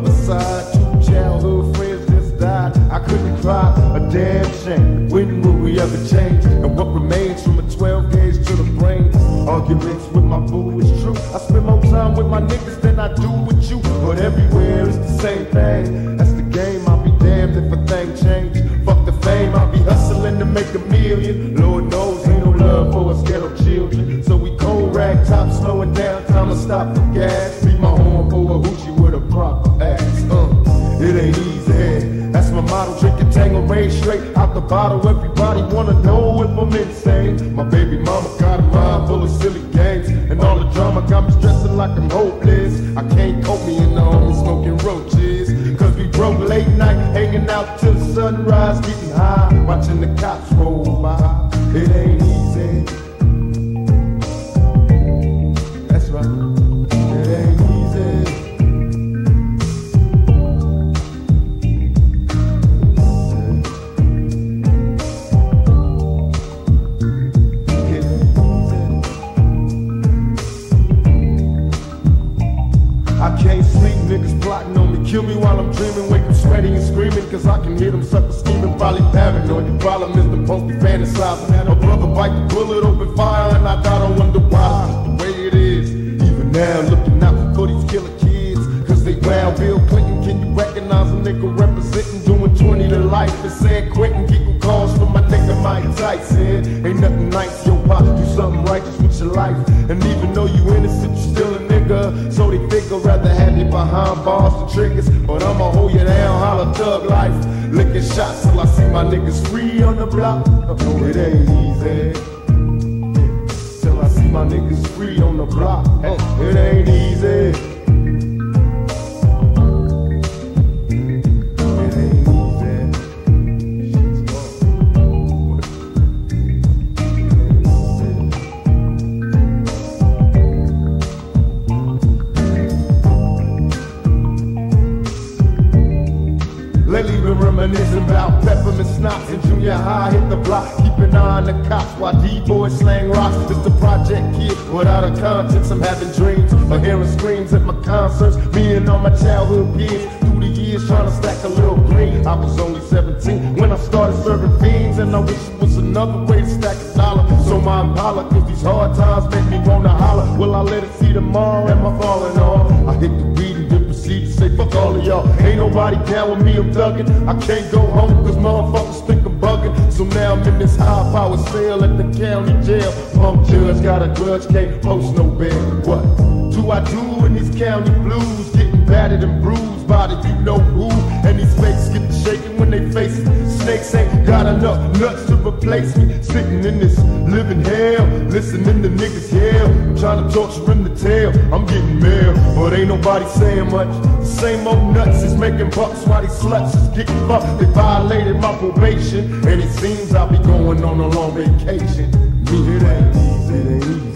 other side, 2 childhood friends just died. I couldn't cry, a damn shame. When will we ever change? And what remains from a 12 gauge to the brain? Arguments with my boo is true. I spend more time with my niggas than I do with you. But everywhere it's the same thing. That's the game, I'll be damned if a thing change. Fuck the fame, I'll be hustling to make a million. Lord knows ain't no love for us ghetto children. So we cold rag top, slowing down, time to stop for gas. Beat my horn for a hoochie with a proper ass. It ain't easy. That's my motto, drinking Tanqueray straight out the bottle. Everybody wanna know if I'm insane. My baby mama got a mind full of silly games, and all the drama got me stressing like I'm hopeless. I can't cope me in the home smoking roaches, cause we broke late night, hanging out till sunrise, getting high, watching the cops roll by. It ain't easy. That's right. It ain't easy. I can't sleep, niggas plotting on me. Kill me while I'm dreaming, wake up sweaty and screaming, cause I can hear them suckers scheming, probably paranoid. The problem is the post be fantasizing. A brother bite the bullet, open fire, and I gotta wonder why. The way it is, even now looking out for these killer kids, cause they wild. Bill Clinton, can you recognize a nigga representing, doing 20 to life and saying quitting, getting calls from my nigga Mike Tyson. Ain't nothing nice, yo pop, do something righteous with your life, and even though you innocent, you still a nigga. So they figure rather have you behind bars and triggers, but I'ma hold you down, holla thug life, licking shots till I see my niggas free on the block. It ain't easy till I see my niggas free on the block. It ain't easy. Lately been reminiscing about peppermint schnapps in junior high, hit the block, keep an eye on the cops while D-boys slang rocks. It's the project kid without a conscience. I'm having dreams of hearing screams at my concerts, me and all my childhood peers. Through the years trying to stack a little green. I was only 17 when I started serving fiends, and I wish it was another way to stack a dollar. So my Impala, cause these hard times make me wanna holler. Will I let it see tomorrow? Am I falling off? I hit the weed and then proceed to say fuck all of y'all. Ain't nobody down with me, I'm thuggin'. I can't go home cause motherfuckers think I'm bugging. So now I'm in this high power cell at the county jail. Punk judge got a grudge, can't post no bail. What do I do in these county blues? Getting battered and bruised by the you know who. And these fakes get to shaking when they face it. Snakes ain't got enough nuts to replace me. Sitting in this living hell, listening to niggas yell. I'm trying to torture him to tell I'm getting mail, but ain't nobody saying much. The same old nuts is making bucks while these sluts is getting fucked. They violated my probation, and it seems I'll be going on a long vacation. Me, it ain't easy, it ain't easy.